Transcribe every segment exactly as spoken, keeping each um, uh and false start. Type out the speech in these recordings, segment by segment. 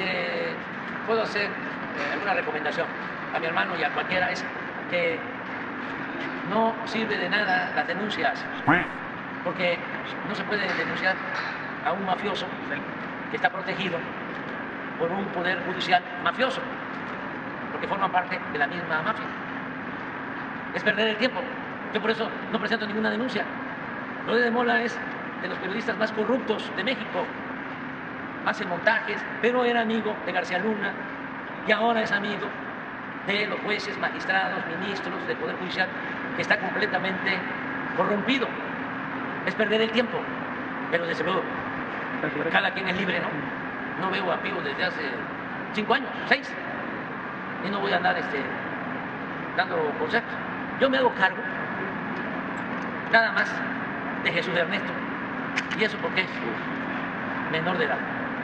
que puedo hacer eh, alguna recomendación a mi hermano y a cualquiera es que no sirve de nada las denuncias, porque no se puede denunciar a un mafioso que está protegido por un poder judicial mafioso, porque forman parte de la misma mafia. Es perder el tiempo. Yo por eso no presento ninguna denuncia. Loret de Mola es de los periodistas más corruptos de México, hace montajes, pero era amigo de García Luna y ahora es amigo de los jueces, magistrados, ministros del Poder Judicial, que está completamente corrompido. Es perder el tiempo, pero desde luego cada quien es libre, ¿no? No veo a Pío desde hace cinco años, seis, y no voy a andar este, dando consejos. Yo me hago cargo nada más de Jesús Ernesto, y eso porque es menor de edad,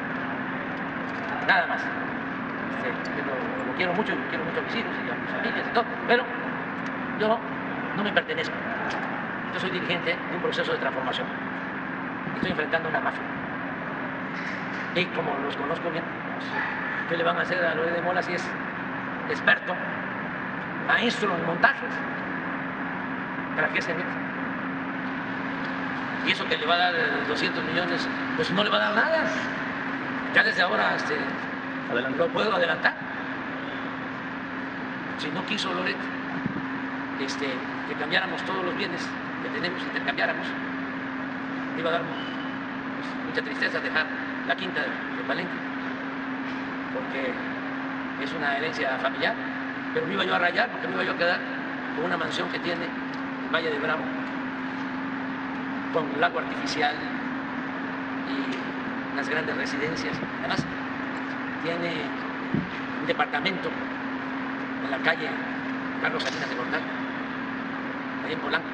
nada más. Este, que lo, lo quiero mucho, quiero mucho a mis hijos y a mis familias y todo, pero yo no me pertenezco. Yo soy dirigente de un proceso de transformación. Estoy enfrentando una mafia. Y como los conozco bien, ¿qué le van a hacer a Loret de Mola si es experto, maestro en montajes? ¿Para qué se mete? Y eso que le va a dar doscientos millones, pues no le va a dar nada. Ya desde ahora este, lo puedo adelantar. Si no quiso Loret este, que cambiáramos todos los bienes que tenemos, intercambiáramos, iba a dar pues, mucha tristeza dejar la quinta de Palenque, porque es una herencia familiar, pero me iba yo a rayar, porque me iba yo a quedar con una mansión que tiene en Valle de Bravo, con un lago artificial y unas grandes residencias. Además, tiene un departamento en la calle Carlos Salinas de Gortari, ahí en Polanco.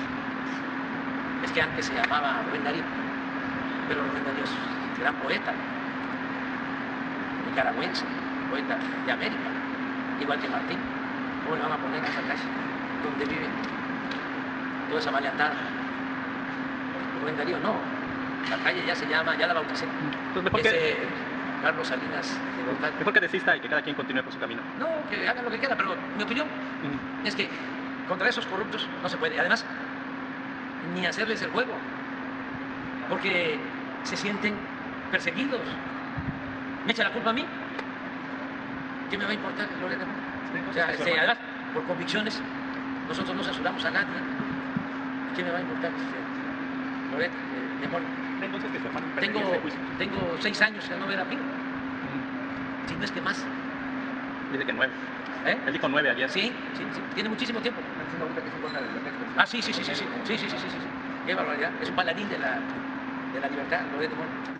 Es que antes se llamaba Rubén Darío, pero Rubén Darío es un gran poeta, nicaragüense, poeta de América, igual que Martín. ¿Cómo le van a poner a esa calle donde vive toda esa maleantada? Rubén Darío, no, la calle ya se llama, ya la bauticé. Pues mejor Ese, que, Carlos Salinas de Gortari. mejor que desista y que cada quien continúe por su camino. No, que hagan lo que quieran, pero mi opinión Mm. es que contra esos corruptos no se puede. Además, ni hacerles el juego, porque se sienten perseguidos. ¿Me echa la culpa a mí? ¿Qué me va a importar Loret de Mola? O sea, este, además, por convicciones, nosotros no censuramos a nadie. ¿Qué me va a importar este, Loret de Mola? Entonces, que su hermano Tengo, pertenece a juicio. tengo seis años de no ver a Pío, si no es que más. Dice que nueve. ¿Eh? Él dijo nueve ayer. Sí, sí, sí, tiene muchísimo tiempo. Ah, sí, sí, sí, sí, sí, sí, sí, sí, sí, sí, sí. Qué barbaridad. Es un paladín de la, de la libertad, Loret de Mola.